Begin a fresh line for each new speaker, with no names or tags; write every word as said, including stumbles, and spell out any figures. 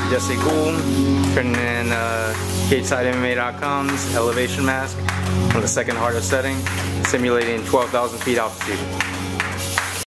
Jesse Gould, turning in uh, cage side M M A dot com's elevation mask on the second hardest setting, simulating twelve thousand feet altitude.